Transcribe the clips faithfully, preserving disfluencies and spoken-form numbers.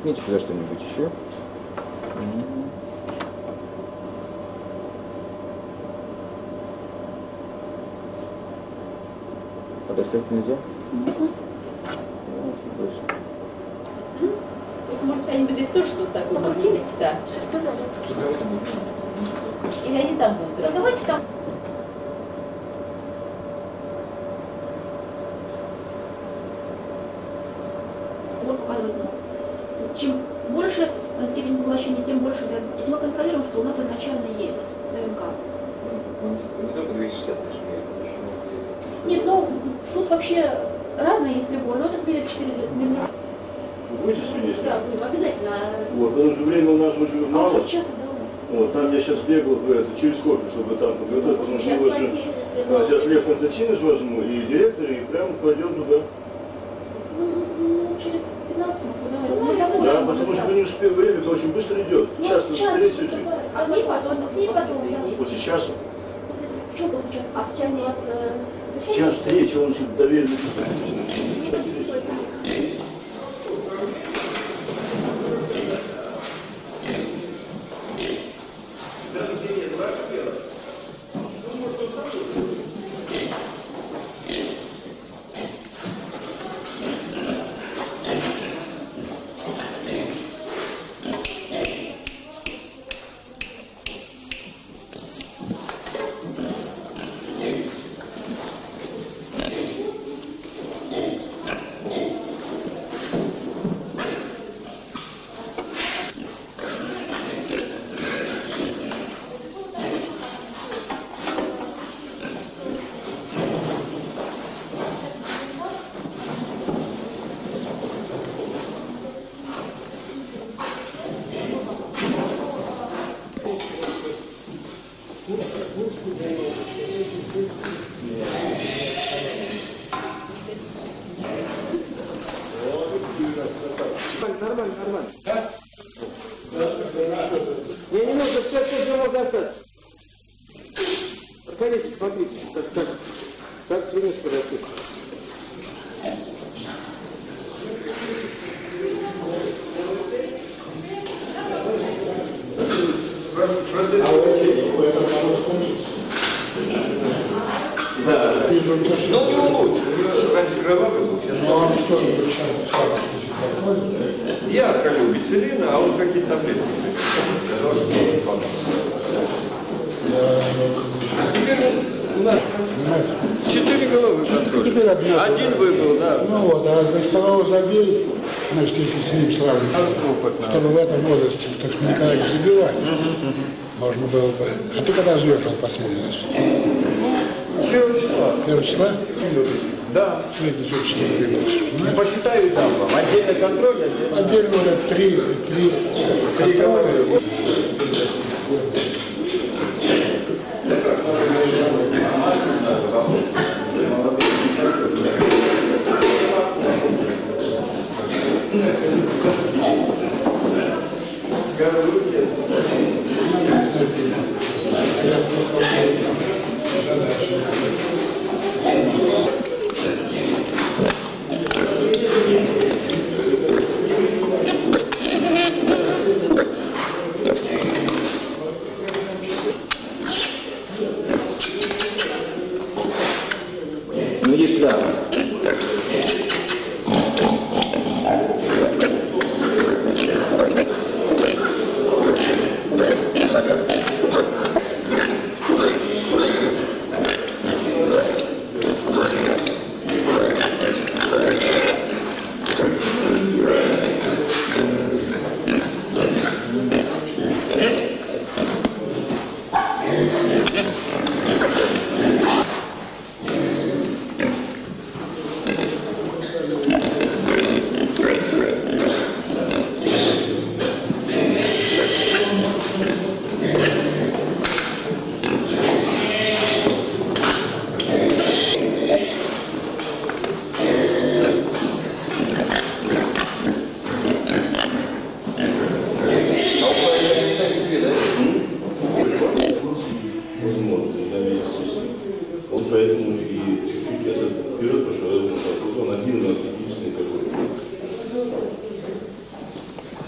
Возьмите туда что-нибудь еще. Подостать нельзя? Можно. Просто, может быть, они бы здесь тоже что-то такое покрутились? Да. Сейчас сказали. Или они там будут? Ну, давайте там. Вот показывает. Чем больше степень поглощения, тем больше ДНК. Мы контролируем, что у нас изначально есть ДНК. Нет, ну, тут вообще разные есть приборы, но этот меряет четыре миллиметра. Вы будете свидетелем? Да, будем, обязательно. Вот, потому что времени у нас очень мало. А уже часа, да, у нас? Вот, там я сейчас бегал в это, через кофе, чтобы там подготовить, потому что сейчас, очень... пойти, а, сейчас Лев Константинович возьму и директор, и прямо пойдем туда. Ну, ну, через пятнадцать минут, мы закончим. Да, потому что вы не успели, время-то очень быстро идет. Ну, Час встретитесь. А не потом, не потом, да. После часа. Почему после часа? А сейчас у вас э, Час третий, он еще доверенный. Нормально, нормально. Да? Не, не нужно, все, все, все можно остаться. Проходите, смотрите, как, как, как свинюшка растет. Процесс обучения. Да. Ну, не лучше. Раньше кровавый был, сейчас. Ну, а что вы сейчас Я колю бицелина, а он какие-то таблетки сказал, что не поможет. А теперь у нас четыре головы контроля. Один выбыл, да. Ну вот, а за второго забей, значит, если с ним сравнивать, чтобы в этом возрасте, потому что никогда не забивали, можно было бы. А ты когда въехал последний раз? Первого числа. Первого числа? Да. Среднесуточный перевоз. Не посчитаю там вам. Отдельный контроль, отдельно. Отдельно вот это три, три, три контроля. Ну иди сюда. Поэтому и чуть-чуть этот вперед пошел, он один, но единственный какой-то.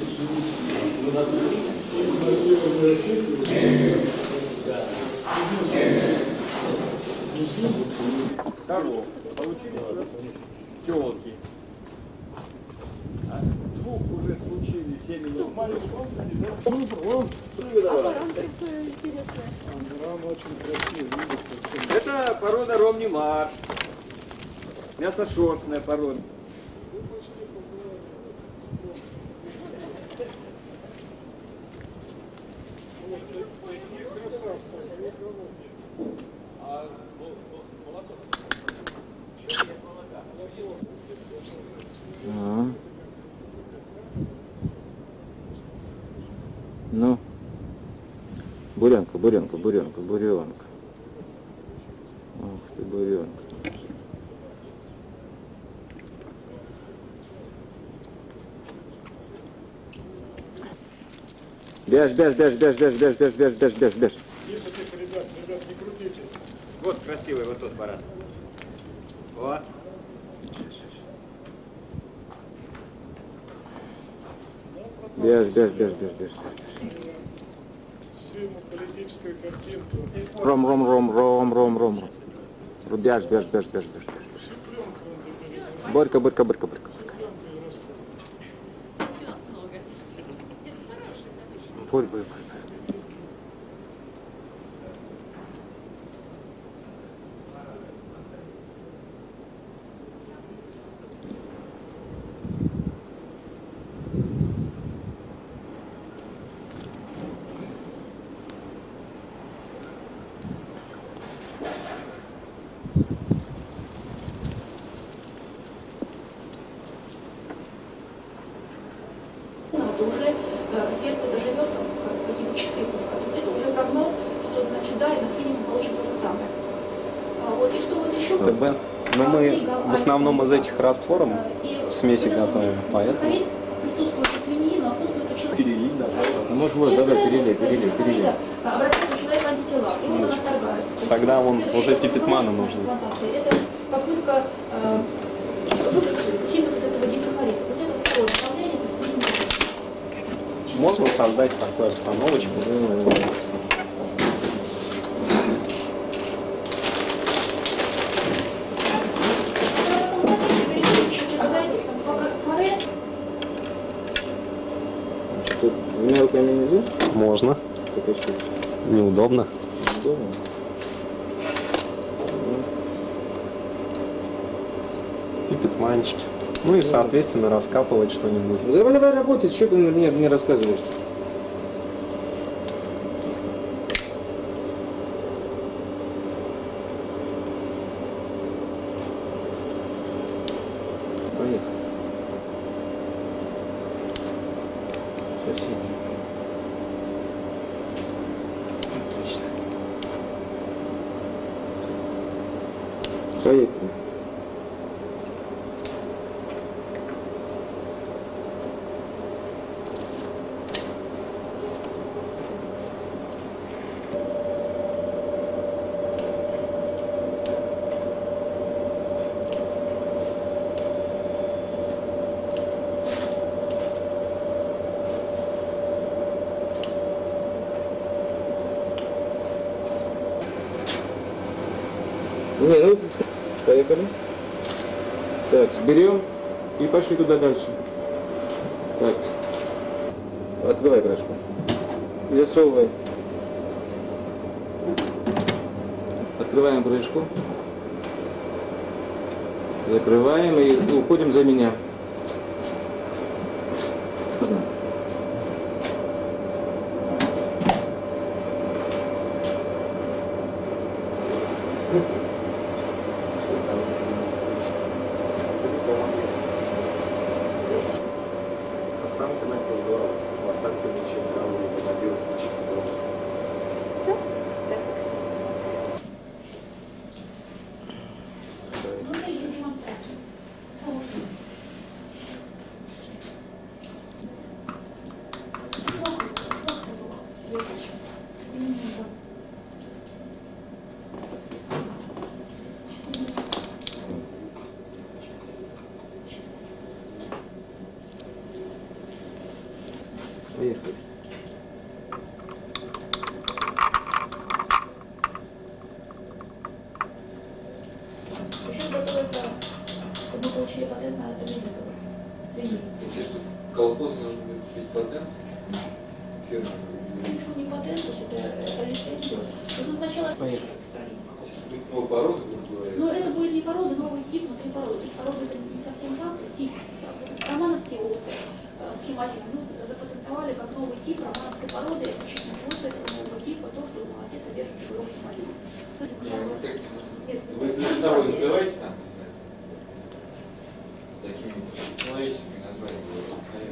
Коров. Получились телки. А двух уже случились семени. Это порода ромни-марш. Мясошерстная порода. А. Ну, буренка, буренка, буренка, буренка. Ах ты, буренка. Бежь, бежь, бежь, бежь, бежь, бежь, бежь, бежь, бежь, бежь, бежь. Ребят, ребят, не крутитесь. Вот красивый вот тот баран. Вот. Бежь, бежь, бежь, бежь, бежь. Политическую картинку. Ром, ром, ром, ром, ром, ром. Бежь, бежь, бежь, бежь, бежь. Борька, борька, борька, борька. Борь, борь, борь. Уже э, сердце доживет там как- какие-то часы пускай. То есть это уже прогноз, что значит да, и на свиньи мы получим то же самое. А, вот, и что вот еще? ТБ. Но мы в основном из этих раствором в смеси готовим, поэтому... Присутствует у свиньи, но отсутствует у человека. Перелить, да. Ну, можешь вот, да, да, перелей, перелей, перелей. Обрастает у человека антитела, и он отторгается. Тогда он Следующий уже этап пипетмана трансплантации нужен. Это попытка э, выкачать синтез вот этого дисахарида. Вот это второе направление, это здесь Можно создать такую обстановочку. Тут двумя руками нельзя? Можно. Так что? Неудобно. Здорово. Пипетманчики. Ну и, соответственно, раскапывать что-нибудь. Ну, давай, давай работать, что ты мне не рассказываешь? Поехали. Соседи. Отлично. Поехали. Не, ну поехали. Так, берем и пошли туда дальше. Так, открывай крышку. И засовывай. Открываем крышку. Закрываем и уходим за меня. Останки на это здорово. В останке ничего не добилось, ничего. Ну, это есть демонстрация. Поехали. Сейчас готовится, чтобы мы получили патент на это лизинговый. Цени. Получается, что колхозу нужно будет купить патент? Фермер. Ничего не патент, то есть это, это лицензия. Ну, сначала Поехали. Будет новая порода, грубо говоря. но это будет не порода, новый тип внутри породы. Порода это не совсем факт, тип. Романовские овцы схематики мы запатентовали как новый тип романовской породы. Очень свойство этого нового типа то, что в молоке содержится белок схематики. Вы между собой называете там, не знаю, такими человеческими названиями?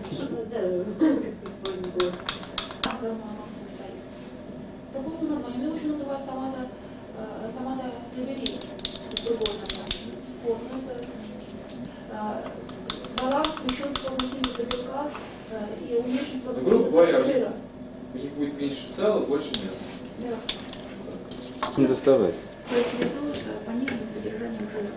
Какое название? Ну, его еще называют самата, самата либерина. Другое название. Позже это баланс смещен в сторону синтеза белка и уменьшен в сторону Грубо говоря, синтеза жира. у них будет меньше сала, больше мяса. Да. Не доставать. Характеризуется пониженным содержанием жира.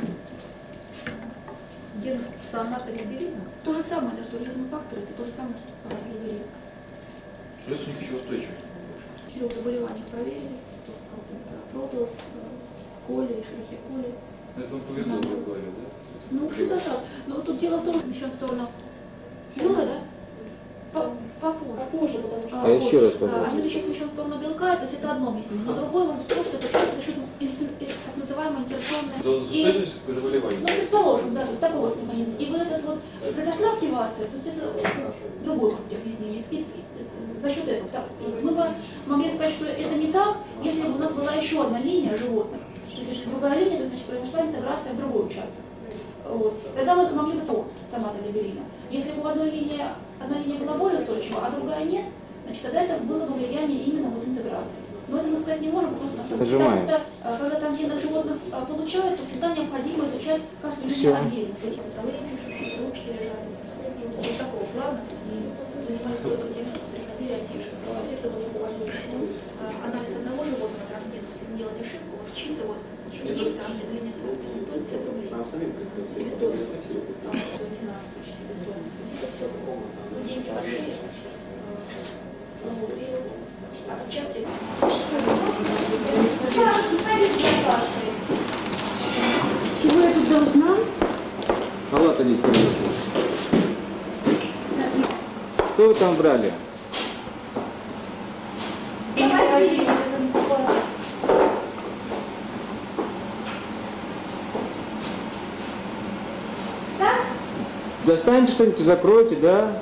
Ген самата либерина? То же самое, да, что ризм-фактор, это то же самое, что самата либерина. Плюс у них еще устойчивость. В трех заболеваниях проверили, что протеус, коли, шерихе коли. Это вам повезло, как говорят, да? Ну, что-то так. Но тут дело в том, что еще в сторону белка, да? По- Попозже. Попозже, потому что... А еще раз, А пожалуйста. мы сейчас еще в сторону белка, то есть это одно объяснение. Но другое может быть то, что это просто за счет инфи- э, так называемой инсерционной... Зона И- устойчивости к заболеванию. Ну, предположим, да, то есть такой вот механизм. И вот этот вот произошла активация, то есть это другое может быть объяснение. И, и, и, за счет этого. Так, и мы бы могли сказать, что это не так, если бы у нас была еще одна линия животных. То есть если другая линия, то значит произошла интеграция в другой участок. Вот. Тогда мы могли бы сказать, самата либерина. Если бы в одной линии, одна линия была более устойчива, а другая нет, значит тогда это было бы влияние именно вот интеграции. Но это мы сказать не можем, потому что на самом деле, потому что а, когда трансгенных животных а, получают, то всегда необходимо изучать каждую линию Всё. отдельно. То есть столы пишут, ручки лежали, вот такого плана, то есть и занимались только тем, что приходили от всех. А те, кто должен проводить анализ одного животного трансгенного, если делать ошибку, вот чисто вот есть там где-то линия трансгена стоит пятьдесят рублей. Себестоимость. семнадцать тысяч себестоимость. То есть это все деньги большие. Вот, и вот отчасти... Чего я тут должна? Халат одеть приносит. Что вы там брали? Достаньте что-нибудь и закройте, да?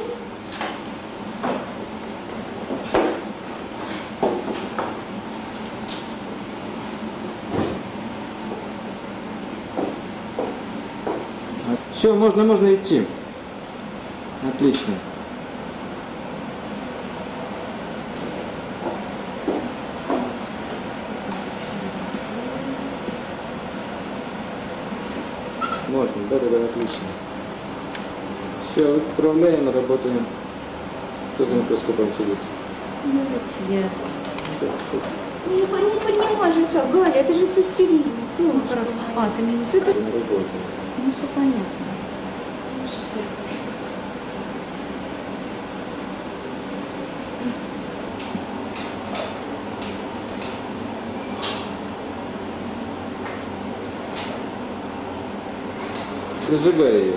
Все, можно, можно идти. Отлично. Можно, да-да-да, отлично. Все, отправляем, работаем. Кто за микроскопом сидит? Ну вот я. Хорошо. Ну не, по- не поднимай же так, Галя, это же все стерильно, солнышко. А, ты мне с этой? На работу. Ну все понятно. Зажигай ее.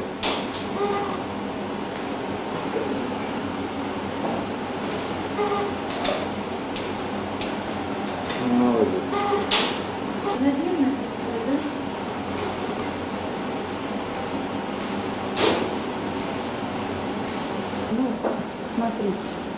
Молодец. Наверное, да? Ну, смотрите.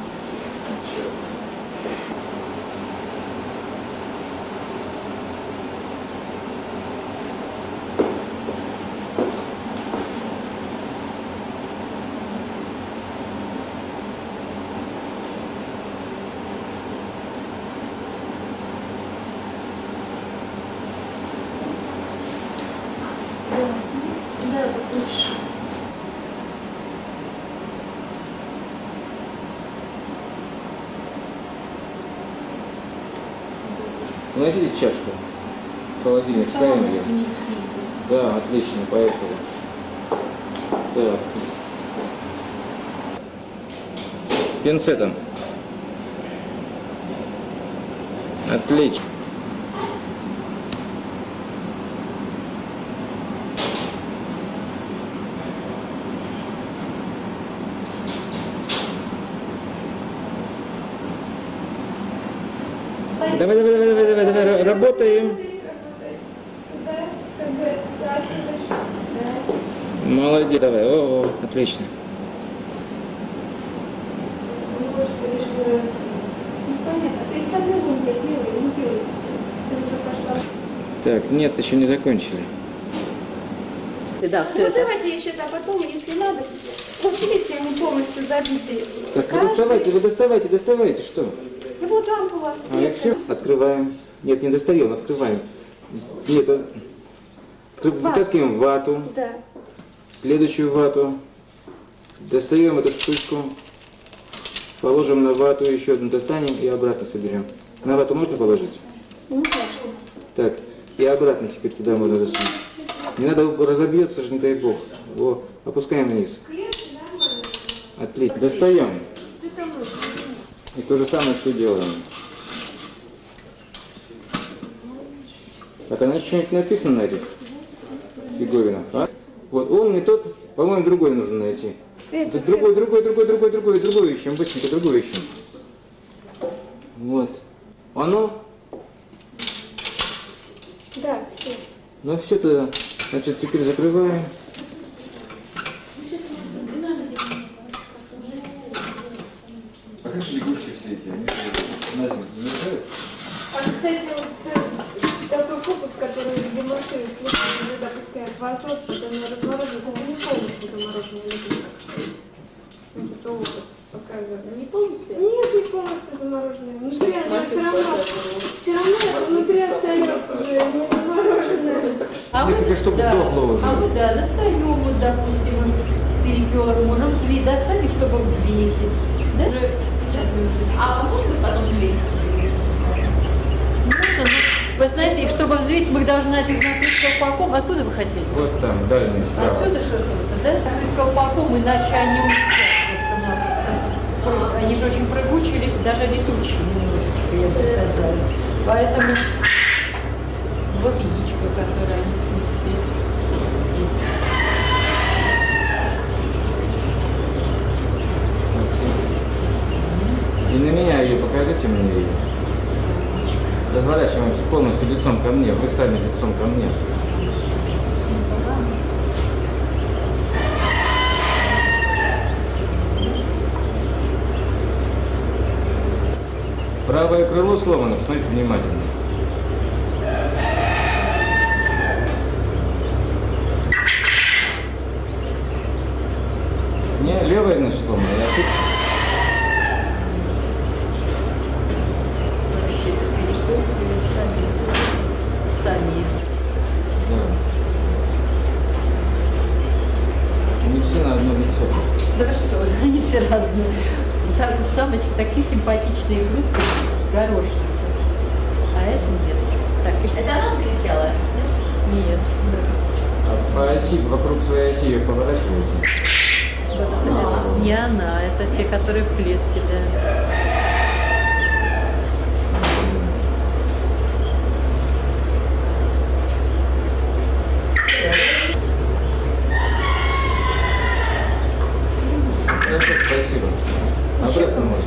Да, так лучше. Носите чашку. Холодильник Сама ставим можешь ее. принести. Да, отлично, поехали. Так. Пинцетом. Отлично. Давай, давай, давай, давай, давай, давай, работаем. Молодец, давай, о, о, отлично. Понятно, ты с одной лункой делай, не делай. Ты уже пошла. Так, нет, еще не закончили. Да, Ну давайте сейчас, а потом, если надо, вот видите, они полностью забиты. Так, вы доставайте, вы доставайте, доставайте, что? Ну вот ампула. А и все, открываем. Нет, не достаем, открываем. Нет, а- откры- вытаскиваем вату, Да. следующую вату, достаем эту штучку, положим на вату, еще одну достанем и обратно соберем. На вату можно положить? Ну конечно. Так, и обратно теперь туда можно засунуть. Не надо, разобьется же, не дай бог. Во, опускаем вниз. Отлично. Достаем. И то же самое все делаем. Так, а на что-нибудь написано на этих фиговинах, а? Вот, он не тот, по-моему, другой нужно найти. Это Другой, другой, другой, другой, другой, другой ищем, быстренько другой ищем. Вот. Оно? Да, все. Ну все тогда, значит, теперь закрываем. А как же лягушки все эти? Они же на зиму замерзают? А, кстати, вот э, такой фокус, который демонстрирует следствие, уже допускает в азот, когда она разморожена, это не полностью замороженная лягушка, кстати. Это опыт показывает. Не полностью? Нет, не полностью замороженная. Внутри она все равно, все равно внутри остается уже не замороженная. А Несколько мы- штук да, сдохло уже. А мы, да, достаем, вот, допустим, перепелок, можем взвесить, достать их, чтобы взвесить. Да? Уже сейчас мы- А можно потом взвесить? Можно, но, вы знаете, чтобы взвесить, мы должны найти накрыть колпаком. Откуда вы хотели? Вот там, дальний, справа. Отсюда что-то, да? Накрыть колпаком, иначе они улетят просто-напросто. Пры- Они же очень прыгучие, даже летучие немножечко, я бы сказала. Поэтому вот яичко, которое они снесли здесь. И на меня ее покажите мне ее. Разворачиваемся полностью лицом ко мне, вы сами лицом ко мне. Правое крыло сломано, посмотрите внимательно. Не, левое, значит, сломано, я ошибся. Сами. Да. Не все на одно лицо. Да что, они все разные. Сам- Самочки такие симпатичные группы, горошки. А это нет. Так, и- Это она закричала? нет. А по оси, вокруг своей оси ее поворачиваете. Да. Не она, это те, которые в клетке, да. Хорошо, спасибо. Обратно можно.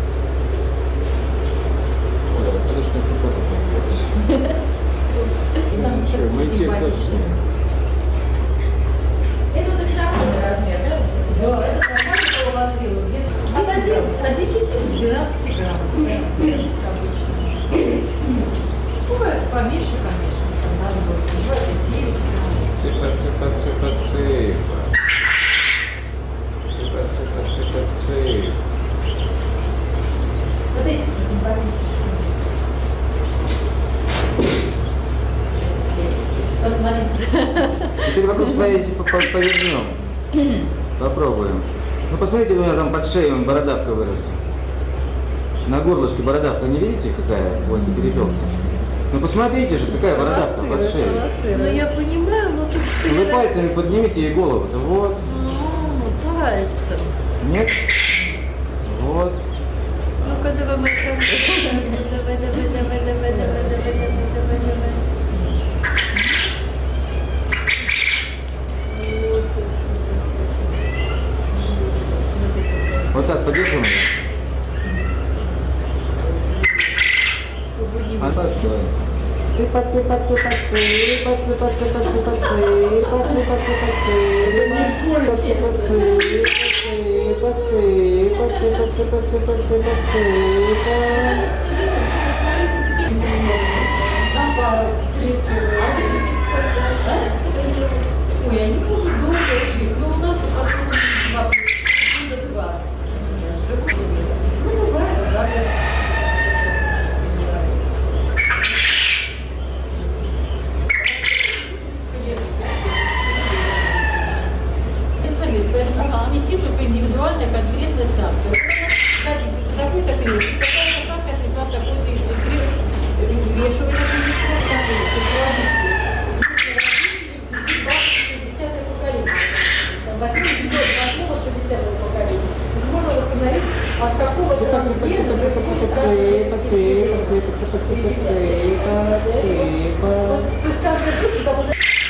Оля, вот это что ты тоже Там Ничего, мы такие те симпатичные. Это вот нормальный размер, да? Да, это нормально половину. От один- от десяти до двенадцати грамм. Обычно. Бывает поменьше, конечно. Там надо было двадцать девять грамм. Цифа, цифа, цифа, цифа. Цифа, цифа, цифа, цифа. Вот эти симпатичные. Посмотрите. Теперь вокруг своей оси по- по- повернем. Попробуем. Ну посмотрите, у меня там под шеей вон бородавка выросла. На горлышке бородавка, не видите, какая? Вон перепелка. Ну посмотрите же, какая бородавка под шеей. Ну я понимаю, но тут что Вы пальцами поднимите ей голову-то. Вот. Ну, пальцем. Нет? Вот. А постой. Цыпа, цыпа, цыпа, цыпа, цыпа, цыпа, цыпа, цыпа, цыпа, цыпа, цыпа, цыпа, цыпа, цыпа, цыпа, цыпа, цыпа, цыпа, цыпа. Ой, они будут долго жить, но у нас вот два. Ну, бывает, да. Вести только индивидуальная конкретная санкция. Садитесь, такой-то крест, такая-то санкция, если вам такой-то крест взвешивает, шестидесятое поколение. восьмидесятое, восьмого, шестидесятого поколения. То есть можно восстановить от какого-то Цыпа, цыпа, цыпа, цыпа, цыпа, цыпа, цыпа, цыпа, цыпа, цыпа, цыпа, цыпа. То есть каждый путь,